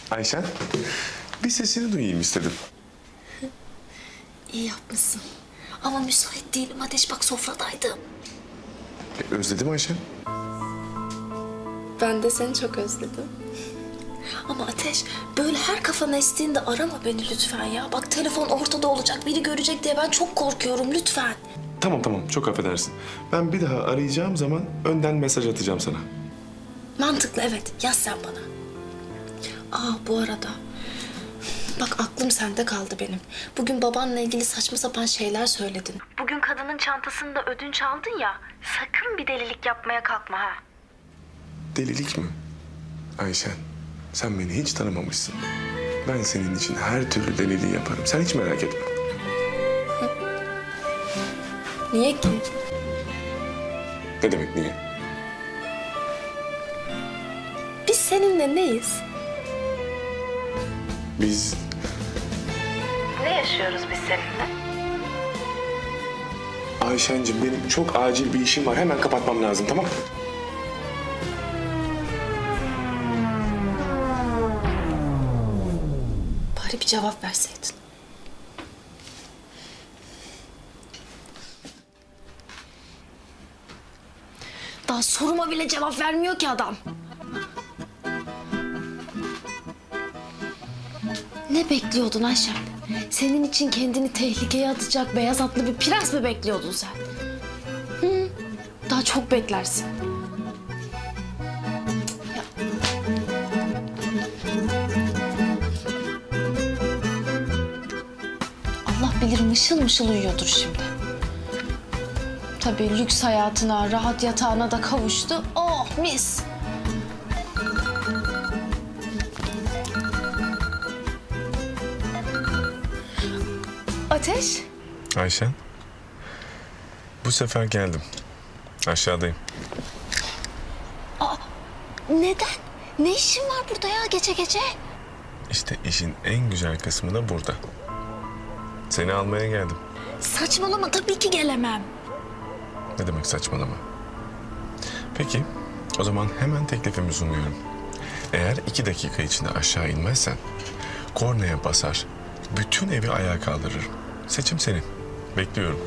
Ayşen, bir sesini duyayım istedim. İyi yapmışsın. Ama müsait değilim Ateş, bak sofradaydım. Özledim Ayşen. Ben de seni çok özledim. Ama Ateş, böyle her kafana estiğinde arama beni lütfen ya. Bak telefon ortada olacak, biri görecek diye ben çok korkuyorum lütfen. Tamam, çok affedersin. Ben bir daha arayacağım zaman önden mesaj atacağım sana. Mantıklı, evet, yaz sen bana. Bu arada bak aklım sende kaldı benim. Bugün babanla ilgili saçma sapan şeyler söyledin. Bugün kadının çantasında ödünç aldın ya. Sakın bir delilik yapmaya kalkma ha. Delilik mi? Ayşen, sen beni hiç tanımamışsın. Ben senin için her türlü deliliği yaparım. Sen hiç merak etme. Niye ki? Ne demek niye? Biz seninle neyiz? Biz... Ne yaşıyoruz biz seninle? Ayşenciğim, benim çok acil bir işim var. Hemen kapatmam lazım, tamam mı? Bari bir cevap verseydin. Daha soruma bile cevap vermiyor ki adam. Ne bekliyordun Ayşen? Senin için kendini tehlikeye atacak beyaz atlı bir prens mi bekliyordun sen? Daha çok beklersin. Ya. Allah bilir mışıl mışıl uyuyordur şimdi. Tabii lüks hayatına, rahat yatağına da kavuştu. Oh mis! Ateş. Ayşen, bu sefer geldim. Aşağıdayım. Neden? Ne işin var burada ya gece gece? İşte işin en güzel kısmı da burada. Seni almaya geldim. Saçmalama, tabii ki gelemem. Ne demek saçmalama? Peki, o zaman hemen teklifimi sunuyorum. Eğer 2 dakika içinde aşağı inmezsen kornaya basar, bütün evi ayağa kaldırırım. Seçim senin. Bekliyorum.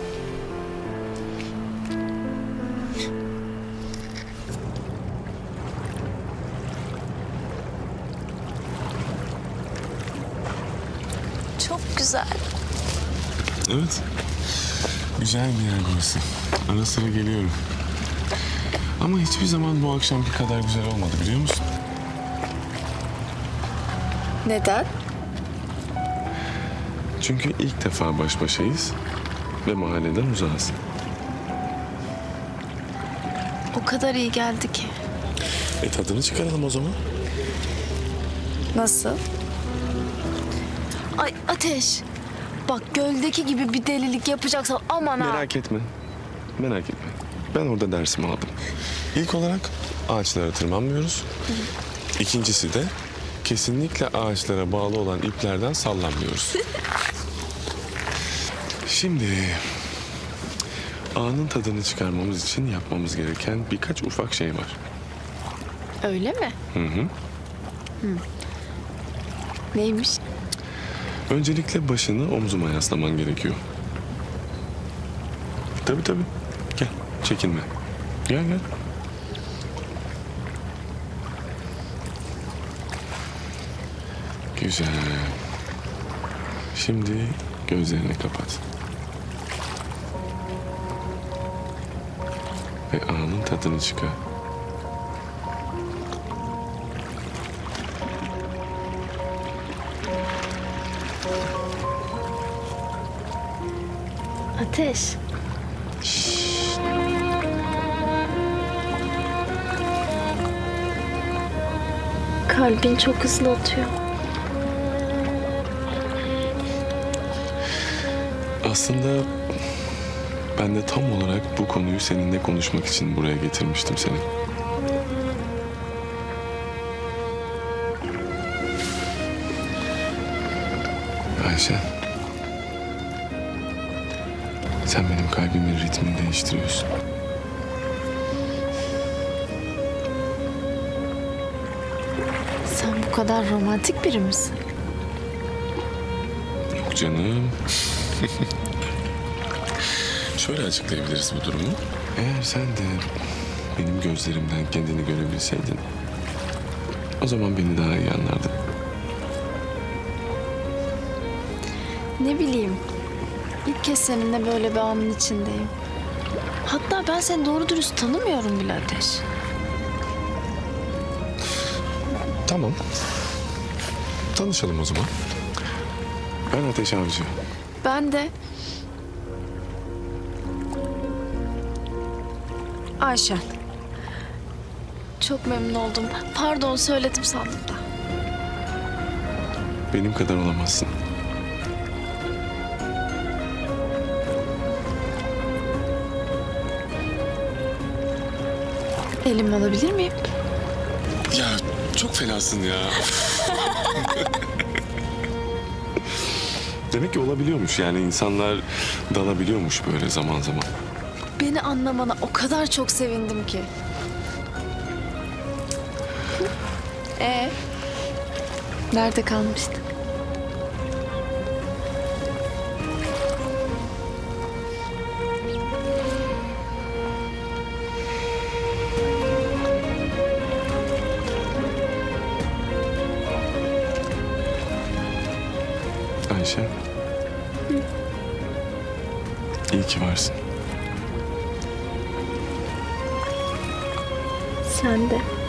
Çok güzel. Evet. Güzel bir yer burası. Ara sıra geliyorum. Ama hiçbir zaman bu akşamki kadar güzel olmadı, biliyor musun? Neden? Çünkü ilk defa baş başayız ve mahalleden uzağız. O kadar iyi geldi ki. Tadını çıkaralım o zaman. Nasıl? Ay Ateş. Bak göldeki gibi bir delilik yapacaksan aman ha. Merak etme. Merak etme. Ben orada dersimi aldım. İlk olarak ağaçlara tırmanmıyoruz. İkincisi de kesinlikle ağaçlara bağlı olan iplerden sallanmıyoruz. Şimdi anın tadını çıkarmamız için yapmamız gereken birkaç ufak şey var. Öyle mi? Hı. Neymiş? Öncelikle başını omzuma yaslaman gerekiyor. Tabii. Gel, çekinme. Gel. Güzel. Şimdi gözlerini kapat. Ve anın tadını çıkar. Ateş. Kalbin çok hızlı atıyor. Aslında ben de tam olarak bu konuyu seninle konuşmak için buraya getirmiştim seni. Ayşe. Sen benim kalbimin ritmini değiştiriyorsun. Sen bu kadar romantik biri misin? Yok canım. Şöyle açıklayabiliriz bu durumu. Eğer sen de benim gözlerimden kendini görebilseydin, o zaman beni daha iyi anlardın. Ne bileyim. İlk kez seninle böyle bir anın içindeyim. Hatta ben seni doğru dürüst tanımıyorum bile Ateş. Tamam. Tanışalım o zaman. Ben Ateş Avcı. Ben de... Ayşen. Çok memnun oldum. Pardon söyledim sandım da. Benim kadar olamazsın. Elimi alabilir miyim? Ya çok fenasın ya. Demek ki olabiliyormuş, yani insanlar dalabiliyormuş böyle zaman zaman. Beni anlamana o kadar çok sevindim ki. Nerede kalmıştık? Ayşe. İyi ki varsın. Sen de.